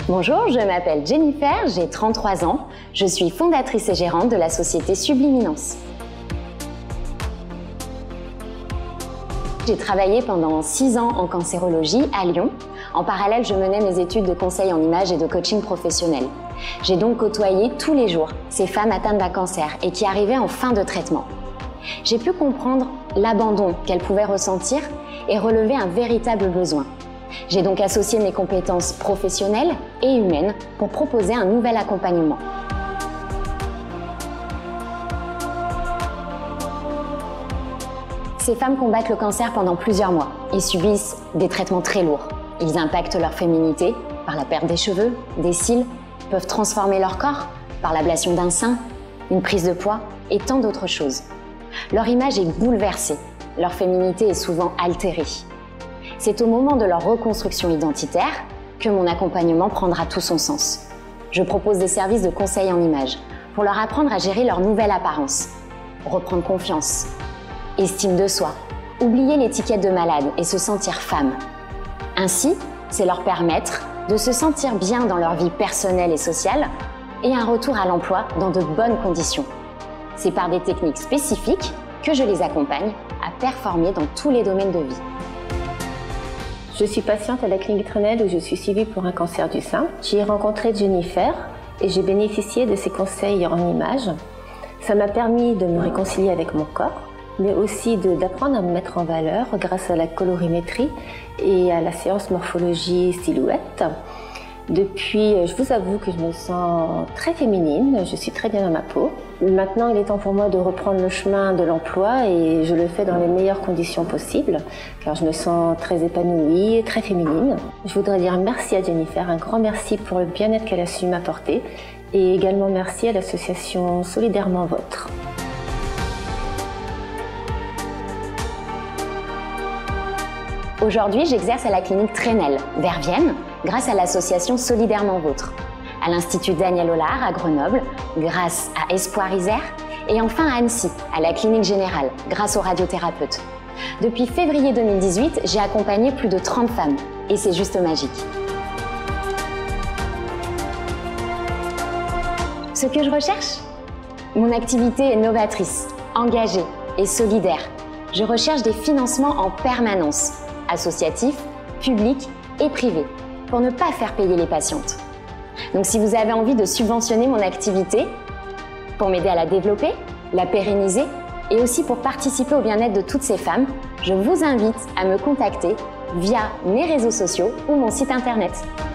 Bonjour, je m'appelle Jennifer, j'ai 33 ans. Je suis fondatrice et gérante de la société Subliminence. J'ai travaillé pendant 6 ans en cancérologie à Lyon. En parallèle, je menais mes études de conseil en images et de coaching professionnel. J'ai donc côtoyé tous les jours ces femmes atteintes d'un cancer et qui arrivaient en fin de traitement. J'ai pu comprendre l'abandon qu'elles pouvaient ressentir et relever un véritable besoin. J'ai donc associé mes compétences professionnelles et humaines pour proposer un nouvel accompagnement. Ces femmes combattent le cancer pendant plusieurs mois. Ils subissent des traitements très lourds. Ils impactent leur féminité par la perte des cheveux, des cils, peuvent transformer leur corps par l'ablation d'un sein, une prise de poids et tant d'autres choses. Leur image est bouleversée, leur féminité est souvent altérée. C'est au moment de leur reconstruction identitaire que mon accompagnement prendra tout son sens. Je propose des services de conseil en images pour leur apprendre à gérer leur nouvelle apparence, reprendre confiance, estime de soi, oublier l'étiquette de malade et se sentir femme. Ainsi, c'est leur permettre de se sentir bien dans leur vie personnelle et sociale et un retour à l'emploi dans de bonnes conditions. C'est par des techniques spécifiques que je les accompagne à performer dans tous les domaines de vie. Je suis patiente à la clinique Trenel où je suis suivie pour un cancer du sein. J'y ai rencontré Jennifer et j'ai bénéficié de ses conseils en images. Ça m'a permis de me réconcilier avec mon corps, mais aussi d'apprendre à me mettre en valeur grâce à la colorimétrie et à la séance morphologie silhouette. Depuis, je vous avoue que je me sens très féminine, je suis très bien dans ma peau. Maintenant, il est temps pour moi de reprendre le chemin de l'emploi et je le fais dans les meilleures conditions possibles, car je me sens très épanouie et très féminine. Je voudrais dire merci à Jennifer, un grand merci pour le bien-être qu'elle a su m'apporter et également merci à l'association Solidairement Vôtre. Aujourd'hui, j'exerce à la clinique Trenel, vers Vienne, grâce à l'association Solidairement Vôtre, à l'Institut Daniel Ollard à Grenoble, grâce à Espoir Isère, et enfin à Annecy, à la clinique générale, grâce aux radiothérapeutes. Depuis février 2018, j'ai accompagné plus de 30 femmes, et c'est juste magique. Ce que je recherche? Mon activité est novatrice, engagée et solidaire. Je recherche des financements en permanence, associatifs, publics et privés, pour ne pas faire payer les patientes. Donc si vous avez envie de subventionner mon activité, pour m'aider à la développer, la pérenniser et aussi pour participer au bien-être de toutes ces femmes, je vous invite à me contacter via mes réseaux sociaux ou mon site internet.